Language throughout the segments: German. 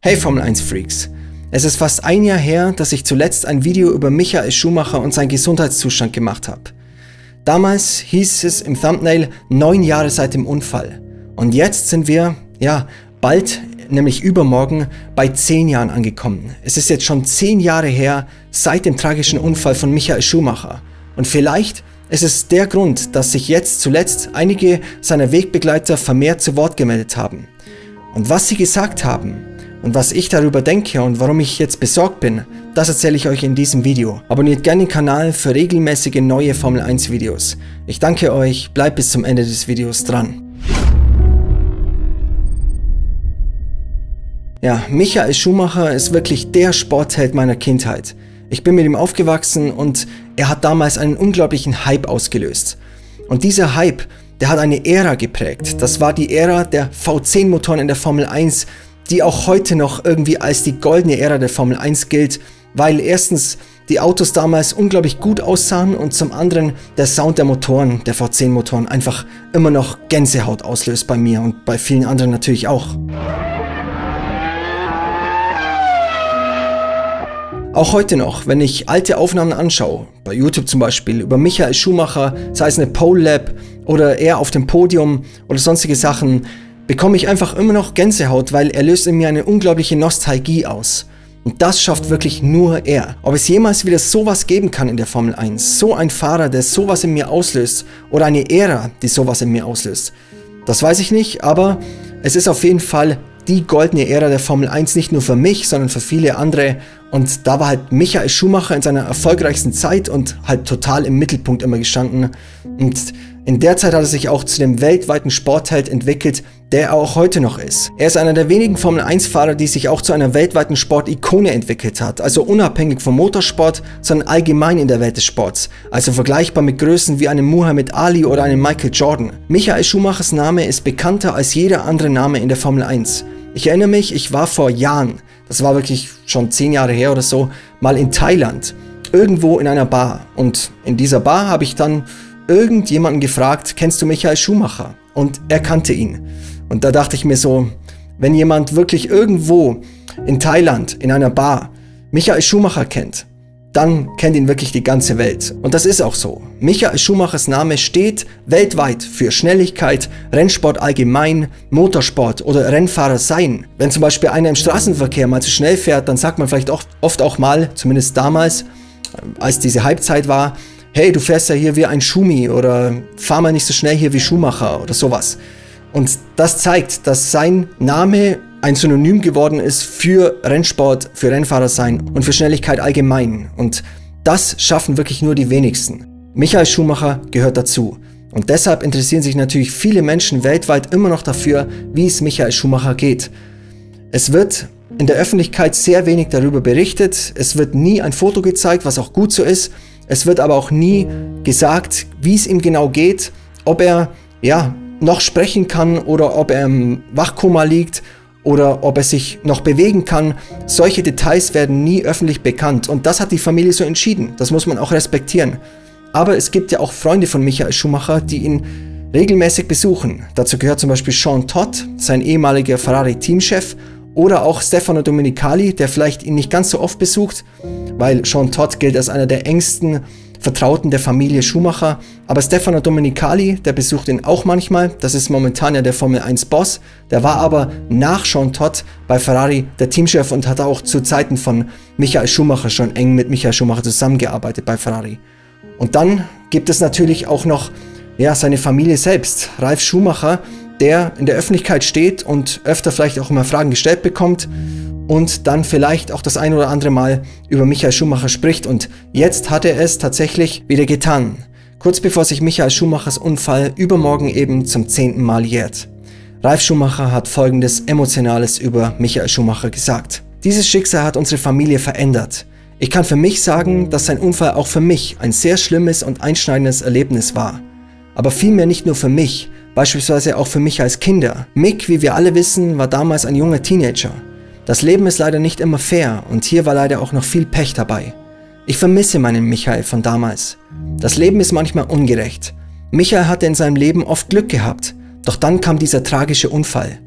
Hey Formel 1 Freaks! Es ist fast ein Jahr her, dass ich zuletzt ein Video über Michael Schumacher und seinen Gesundheitszustand gemacht habe. Damals hieß es im Thumbnail 9 Jahre seit dem Unfall. Und jetzt sind wir, bald, nämlich übermorgen, bei 10 Jahren angekommen. Es ist jetzt schon 10 Jahre her seit dem tragischen Unfall von Michael Schumacher. Und vielleicht ist es der Grund, dass sich jetzt zuletzt einige seiner Wegbegleiter vermehrt zu Wort gemeldet haben. Und was sie gesagt haben und was ich darüber denke und warum ich jetzt besorgt bin, das erzähle ich euch in diesem Video. Abonniert gerne den Kanal für regelmäßige neue Formel 1 Videos. Ich danke euch, bleibt bis zum Ende des Videos dran. Ja, Michael Schumacher ist wirklich der Sportheld meiner Kindheit. Ich bin mit ihm aufgewachsen und er hat damals einen unglaublichen Hype ausgelöst. Und dieser Hype, der hat eine Ära geprägt. Das war die Ära der V10-Motoren in der Formel 1, die auch heute noch irgendwie als die goldene Ära der Formel 1 gilt, weil erstens die Autos damals unglaublich gut aussahen und zum anderen der Sound der Motoren, der V10-Motoren, einfach immer noch Gänsehaut auslöst bei mir und bei vielen anderen natürlich auch. Auch heute noch, wenn ich alte Aufnahmen anschaue, bei YouTube zum Beispiel, über Michael Schumacher, sei es eine Pole Lap oder er auf dem Podium oder sonstige Sachen, bekomme ich einfach immer noch Gänsehaut, weil er löst in mir eine unglaubliche Nostalgie aus. Und das schafft wirklich nur er. Ob es jemals wieder sowas geben kann in der Formel 1, so ein Fahrer, der sowas in mir auslöst, oder eine Ära, die sowas in mir auslöst, das weiß ich nicht, aber es ist auf jeden Fall die goldene Ära der Formel 1, nicht nur für mich, sondern für viele andere. Und da war halt Michael Schumacher in seiner erfolgreichsten Zeit und halt total im Mittelpunkt immer gestanden. Und in der Zeit hat er sich auch zu dem weltweiten Sportheld entwickelt, der er auch heute noch ist. Er ist einer der wenigen Formel-1-Fahrer, die sich auch zu einer weltweiten Sportikone entwickelt hat. Also unabhängig vom Motorsport, sondern allgemein in der Welt des Sports. Also vergleichbar mit Größen wie einem Muhammad Ali oder einem Michael Jordan. Michael Schumachers Name ist bekannter als jeder andere Name in der Formel 1. Ich erinnere mich, ich war vor Jahren, das war wirklich schon 10 Jahre her oder so, mal in Thailand, irgendwo in einer Bar. Und in dieser Bar habe ich dann irgendjemanden gefragt, kennst du Michael Schumacher? Und er kannte ihn. Und da dachte ich mir so, wenn jemand wirklich irgendwo in Thailand, in einer Bar, Michael Schumacher kennt, dann kennt ihn wirklich die ganze Welt. Und das ist auch so. Michael Schumachers Name steht weltweit für Schnelligkeit, Rennsport allgemein, Motorsport oder Rennfahrer sein. Wenn zum Beispiel einer im Straßenverkehr mal zu schnell fährt, dann sagt man vielleicht oft auch mal, zumindest damals, als diese Halbzeit war, hey, du fährst ja hier wie ein Schumi oder fahr mal nicht so schnell hier wie Schumacher oder sowas. Und das zeigt, dass sein Name ein Synonym geworden ist für Rennsport, für Rennfahrer sein und für Schnelligkeit allgemein. Und das schaffen wirklich nur die wenigsten. Michael Schumacher gehört dazu. Und deshalb interessieren sich natürlich viele Menschen weltweit immer noch dafür, wie es Michael Schumacher geht. Es wird in der Öffentlichkeit sehr wenig darüber berichtet. Es wird nie ein Foto gezeigt, was auch gut so ist. Es wird aber auch nie gesagt, wie es ihm genau geht, ob er noch sprechen kann oder ob er im Wachkoma liegt oder ob er sich noch bewegen kann. Solche Details werden nie öffentlich bekannt und das hat die Familie so entschieden. Das muss man auch respektieren. Aber es gibt ja auch Freunde von Michael Schumacher, die ihn regelmäßig besuchen. Dazu gehört zum Beispiel Jean Todt, sein ehemaliger Ferrari-Teamchef, oder auch Stefano Domenicali, der vielleicht ihn nicht ganz so oft besucht, weil Jean Todt gilt als einer der engsten Vertrauten der Familie Schumacher. Aber Stefano Domenicali, der besucht ihn auch manchmal. Das ist momentan ja der Formel 1 Boss. Der war aber nach Jean Todt bei Ferrari der Teamchef und hat auch zu Zeiten von Michael Schumacher schon eng mit Michael Schumacher zusammengearbeitet bei Ferrari. Und dann gibt es natürlich auch noch seine Familie selbst, Ralf Schumacher, der in der Öffentlichkeit steht und öfter vielleicht auch immer Fragen gestellt bekommt und dann vielleicht auch das ein oder andere Mal über Michael Schumacher spricht. Und jetzt hat er es tatsächlich wieder getan, kurz bevor sich Michael Schumachers Unfall übermorgen eben zum 10. Mal jährt. Ralf Schumacher hat Folgendes Emotionales über Michael Schumacher gesagt. Dieses Schicksal hat unsere Familie verändert. Ich kann für mich sagen, dass sein Unfall auch für mich ein sehr schlimmes und einschneidendes Erlebnis war. Aber vielmehr nicht nur für mich, beispielsweise auch für mich als Kinder. Mick, wie wir alle wissen, war damals ein junger Teenager. Das Leben ist leider nicht immer fair und hier war leider auch noch viel Pech dabei. Ich vermisse meinen Michael von damals. Das Leben ist manchmal ungerecht. Michael hatte in seinem Leben oft Glück gehabt, doch dann kam dieser tragische Unfall.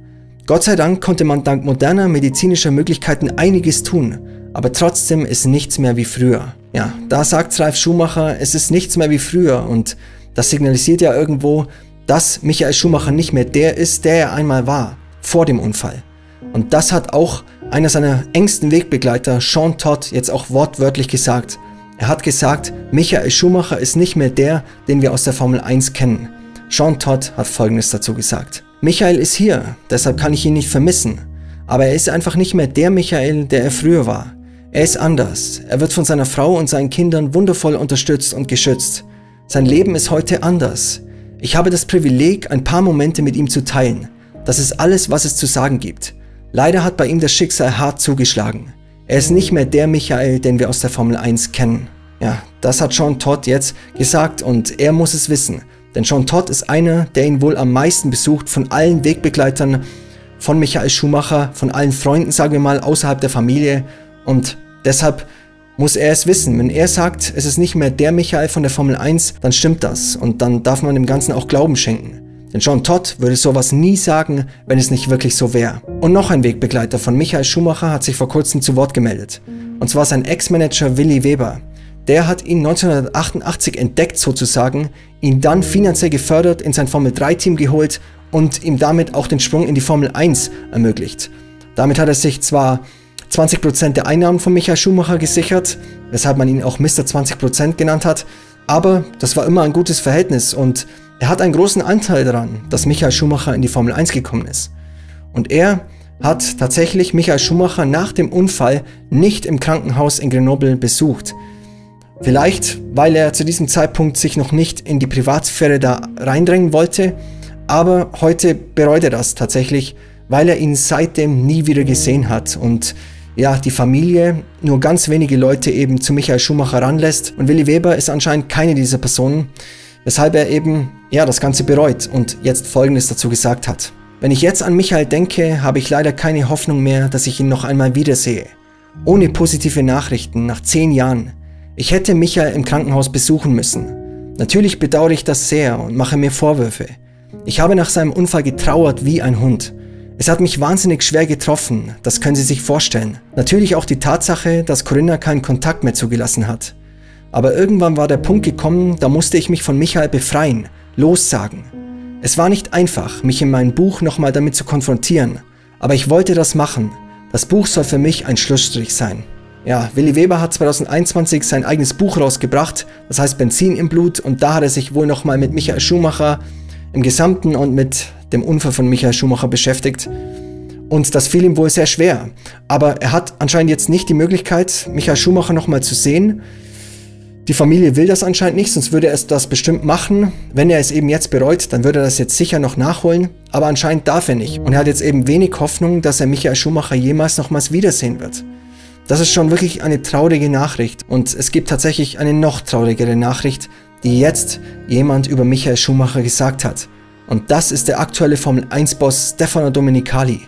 Gott sei Dank konnte man dank moderner medizinischer Möglichkeiten einiges tun, aber trotzdem ist nichts mehr wie früher. Ja, da sagt Ralf Schumacher, es ist nichts mehr wie früher und das signalisiert ja irgendwo, dass Michael Schumacher nicht mehr der ist, der er einmal war, vor dem Unfall. Und das hat auch einer seiner engsten Wegbegleiter, Jean Todt, jetzt auch wortwörtlich gesagt. Er hat gesagt, Michael Schumacher ist nicht mehr der, den wir aus der Formel 1 kennen. Jean Todt hat Folgendes dazu gesagt. Michael ist hier, deshalb kann ich ihn nicht vermissen. Aber er ist einfach nicht mehr der Michael, der er früher war. Er ist anders. Er wird von seiner Frau und seinen Kindern wundervoll unterstützt und geschützt. Sein Leben ist heute anders. Ich habe das Privileg, ein paar Momente mit ihm zu teilen. Das ist alles, was es zu sagen gibt. Leider hat bei ihm das Schicksal hart zugeschlagen. Er ist nicht mehr der Michael, den wir aus der Formel 1 kennen. Ja, das hat Jean Todt jetzt gesagt und er muss es wissen. Denn Jean Todt ist einer, der ihn wohl am meisten besucht von allen Wegbegleitern von Michael Schumacher, von allen Freunden, sagen wir mal, außerhalb der Familie. Und deshalb muss er es wissen. Wenn er sagt, es ist nicht mehr der Michael von der Formel 1, dann stimmt das. Und dann darf man dem Ganzen auch Glauben schenken. Denn Jean Todt würde sowas nie sagen, wenn es nicht wirklich so wäre. Und noch ein Wegbegleiter von Michael Schumacher hat sich vor kurzem zu Wort gemeldet. Und zwar sein Ex-Manager Willi Weber. Der hat ihn 1988 entdeckt sozusagen, ihn dann finanziell gefördert, in sein Formel-3-Team geholt und ihm damit auch den Sprung in die Formel 1 ermöglicht. Damit hat er sich zwar 20% der Einnahmen von Michael Schumacher gesichert, weshalb man ihn auch Mr. 20% genannt hat, aber das war immer ein gutes Verhältnis und er hat einen großen Anteil daran, dass Michael Schumacher in die Formel 1 gekommen ist. Und er hat tatsächlich Michael Schumacher nach dem Unfall nicht im Krankenhaus in Grenoble besucht. Vielleicht, weil er zu diesem Zeitpunkt sich noch nicht in die Privatsphäre da reindrängen wollte, aber heute bereut er das tatsächlich, weil er ihn seitdem nie wieder gesehen hat und ja, die Familie nur ganz wenige Leute eben zu Michael Schumacher ranlässt und Willi Weber ist anscheinend keine dieser Personen, weshalb er eben ja das Ganze bereut und jetzt Folgendes dazu gesagt hat. Wenn ich jetzt an Michael denke, habe ich leider keine Hoffnung mehr, dass ich ihn noch einmal wiedersehe. Ohne positive Nachrichten nach 10 Jahren. Ich hätte Michael im Krankenhaus besuchen müssen. Natürlich bedauere ich das sehr und mache mir Vorwürfe. Ich habe nach seinem Unfall getrauert wie ein Hund. Es hat mich wahnsinnig schwer getroffen, das können Sie sich vorstellen. Natürlich auch die Tatsache, dass Corinna keinen Kontakt mehr zugelassen hat. Aber irgendwann war der Punkt gekommen, da musste ich mich von Michael befreien, lossagen. Es war nicht einfach, mich in meinem Buch nochmal damit zu konfrontieren, aber ich wollte das machen. Das Buch soll für mich ein Schlussstrich sein. Ja, Willi Weber hat 2021 sein eigenes Buch rausgebracht, das heißt Benzin im Blut, und da hat er sich wohl nochmal mit Michael Schumacher im Gesamten und mit dem Unfall von Michael Schumacher beschäftigt. Und das fiel ihm wohl sehr schwer. Aber er hat anscheinend jetzt nicht die Möglichkeit, Michael Schumacher nochmal zu sehen. Die Familie will das anscheinend nicht, sonst würde er das bestimmt machen. Wenn er es eben jetzt bereut, dann würde er das jetzt sicher noch nachholen. Aber anscheinend darf er nicht. Und er hat jetzt eben wenig Hoffnung, dass er Michael Schumacher jemals nochmals wiedersehen wird. Das ist schon wirklich eine traurige Nachricht. Und es gibt tatsächlich eine noch traurigere Nachricht, die jetzt jemand über Michael Schumacher gesagt hat. Und das ist der aktuelle Formel-1-Boss Stefano Domenicali.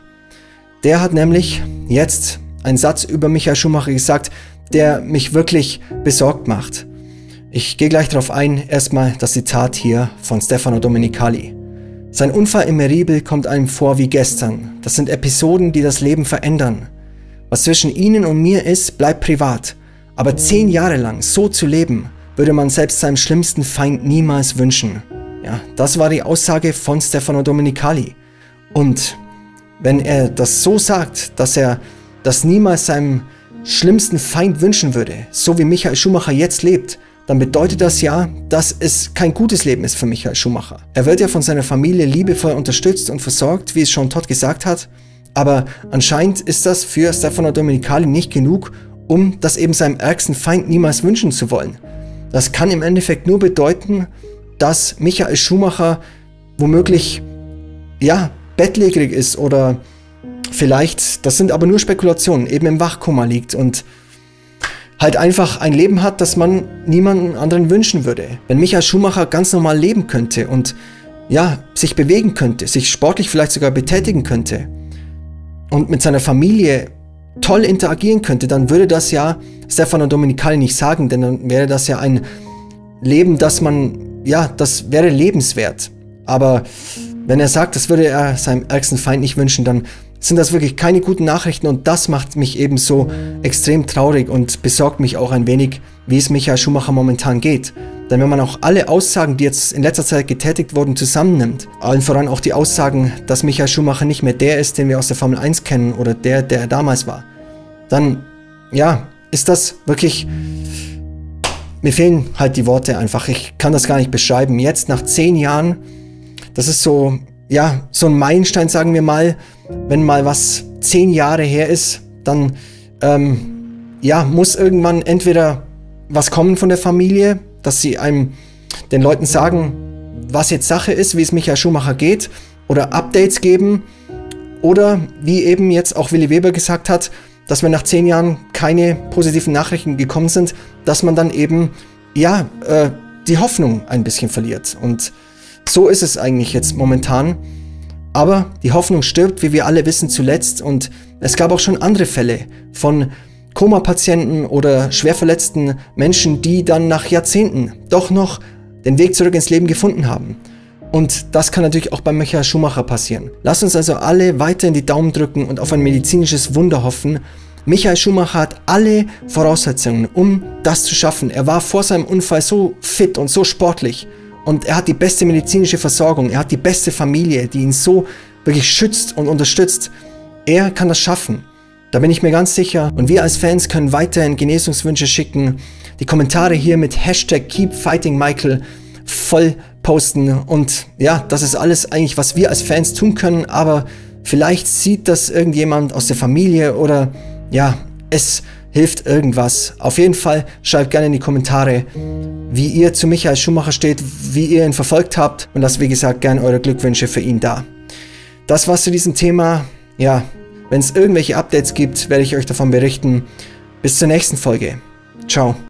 Der hat nämlich jetzt einen Satz über Michael Schumacher gesagt, der mich wirklich besorgt macht. Ich gehe gleich darauf ein, erstmal das Zitat hier von Stefano Domenicali. Sein Unfall im Meribel kommt einem vor wie gestern. Das sind Episoden, die das Leben verändern. Was zwischen Ihnen und mir ist, bleibt privat. Aber 10 Jahre lang so zu leben, würde man selbst seinem schlimmsten Feind niemals wünschen. Ja, das war die Aussage von Stefano Domenicali. Und wenn er das so sagt, dass er das niemals seinem schlimmsten Feind wünschen würde, so wie Michael Schumacher jetzt lebt, dann bedeutet das ja, dass es kein gutes Leben ist für Michael Schumacher. Er wird ja von seiner Familie liebevoll unterstützt und versorgt, wie es Jean Todt gesagt hat, aber anscheinend ist das für Stefano Domenicali nicht genug, um das eben seinem ärgsten Feind niemals wünschen zu wollen. Das kann im Endeffekt nur bedeuten, dass Michael Schumacher womöglich, ja, bettlägerig ist oder vielleicht, das sind aber nur Spekulationen, eben im Wachkoma liegt und halt einfach ein Leben hat, das man niemandem anderen wünschen würde. Wenn Michael Schumacher ganz normal leben könnte und ja, sich bewegen könnte, sich sportlich vielleicht sogar betätigen könnte und mit seiner Familie toll interagieren könnte, dann würde das ja Stefano Domenicali nicht sagen, denn dann wäre das ja ein Leben, das man, ja, das wäre lebenswert. Aber Wenn er sagt, das würde er seinem ärgsten Feind nicht wünschen, dann sind das wirklich keine guten Nachrichten und das macht mich eben so extrem traurig und besorgt mich auch ein wenig, wie es Michael Schumacher momentan geht. Denn wenn man auch alle Aussagen, die jetzt in letzter Zeit getätigt wurden, zusammennimmt, allen voran auch die Aussagen, dass Michael Schumacher nicht mehr der ist, den wir aus der Formel 1 kennen oder der er damals war, dann, ja, ist das wirklich... Mir fehlen halt die Worte einfach. Ich kann das gar nicht beschreiben. Jetzt nach 10 Jahren, das ist so, ja, so ein Meilenstein, sagen wir mal. Wenn mal was 10 Jahre her ist, dann, ja, muss irgendwann entweder was kommen von der Familie, dass sie den Leuten sagen, was jetzt Sache ist, wie es Michael Schumacher geht, oder Updates geben, oder wie eben jetzt auch Willi Weber gesagt hat, dass wenn nach 10 Jahren keine positiven Nachrichten gekommen sind, dass man dann eben, ja, die Hoffnung ein bisschen verliert. Und so ist es eigentlich jetzt momentan. Aber die Hoffnung stirbt, wie wir alle wissen, zuletzt. Und es gab auch schon andere Fälle von Koma-Patienten oder schwer verletzten Menschen, die dann nach Jahrzehnten doch noch den Weg zurück ins Leben gefunden haben. Und das kann natürlich auch bei Michael Schumacher passieren. Lasst uns also alle weiterhin die Daumen drücken und auf ein medizinisches Wunder hoffen. Michael Schumacher hat alle Voraussetzungen, um das zu schaffen. Er war vor seinem Unfall so fit und so sportlich. Und er hat die beste medizinische Versorgung. Er hat die beste Familie, die ihn so wirklich schützt und unterstützt. Er kann das schaffen. Da bin ich mir ganz sicher. Und wir als Fans können weiterhin Genesungswünsche schicken. Die Kommentare hier mit #KeepFightingMichael voll posten. Und ja, das ist alles eigentlich, was wir als Fans tun können. Aber vielleicht sieht das irgendjemand aus der Familie oder ja, es hilft irgendwas. Auf jeden Fall schreibt gerne in die Kommentare, wie ihr zu Michael Schumacher steht, wie ihr ihn verfolgt habt. Und lasst, wie gesagt, gerne eure Glückwünsche für ihn da. Das war's zu diesem Thema. Ja, wenn es irgendwelche Updates gibt, werde ich euch davon berichten. Bis zur nächsten Folge. Ciao.